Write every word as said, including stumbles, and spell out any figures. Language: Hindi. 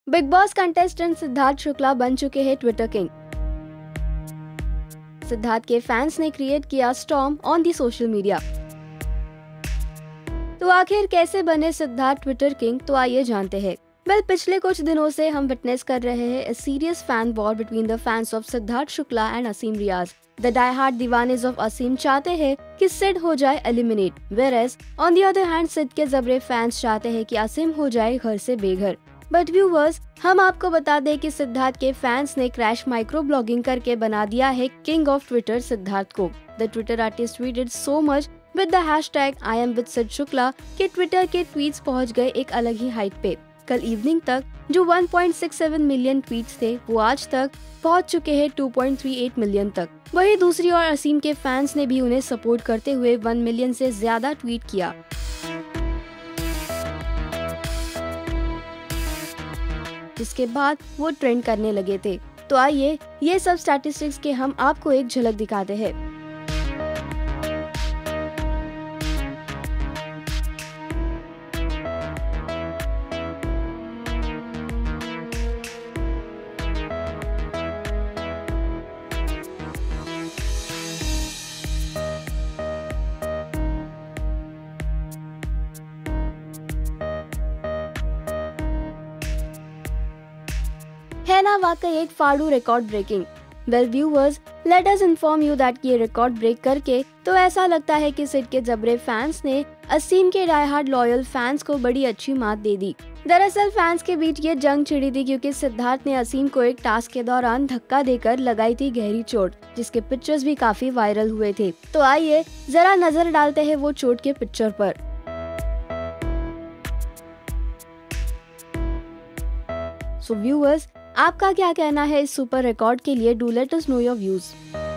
बिग बॉस कंटेस्टेंट सिद्धार्थ शुक्ला बन चुके हैं ट्विटर किंग। सिद्धार्थ के फैंस ने क्रिएट किया storm on the social media. तो आखिर कैसे बने सिद्धार्थ ट्विटर किंग, तो आइए जानते हैं। वेल, पिछले कुछ दिनों से हम विटनेस कर रहे हैं a serious fan war between the fans of Siddharth Shukla and Asim Riaz. The die-hard दीवानेज ऑफ असीम चाहते हैं कि सिड हो जाए eliminate, whereas on the other hand Sid के जबरे फैंस चाहते हैं कि असीम हो जाए घर से बेघर। बट व्यूवर्स, हम आपको बता दें कि सिद्धार्थ के फैंस ने क्रैश माइक्रो ब्लॉगिंग करके बना दिया है किंग ऑफ ट्विटर सिद्धार्थ को। The Twitter artist tweeted so much with the hashtag I am with Sid Shukla कि ट्विटर के ट्वीट्स पहुंच गए एक अलग ही हाइट पे। कल इवनिंग तक जो one point six seven million tweets थे, वो आज तक पहुंच चुके हैं two point three eight million तक। वहीं दूसरी ओर असीम के फैंस ने भी उन्हें सपोर्ट करते हुए वन मिलियन से ज्यादा ट्वीट किया। जिसके बाद वो ट्रेंड करने लगे थे। तो आइए ये सब स्टैटिस्टिक्स के हम आपको एक झलक दिखाते हैं। है ना वाकई एक फाड़ू record breaking. Well viewers, let us inform you that ये रिकॉर्ड ब्रेक करके तो ऐसा लगता है कि सिड के जबरे फैंस ने असीम के डाई हार्ड लॉयल फैंस को बड़ी अच्छी मात दे दी। दरअसल फैंस के बीच ये जंग छिड़ी थी क्योंकि सिद्धार्थ ने असीम को एक टास्क के दौरान धक्का देकर लगाई थी गहरी चोट, जिसके पिक्चर्स भी काफी वायरल हुए थे। तो आइए जरा नजर डालते हैं वो चोट के पिक्चर पर। सो व्यूअर्स, आपका क्या कहना है इस सुपर रिकॉर्ड के लिए? Do let us know your views.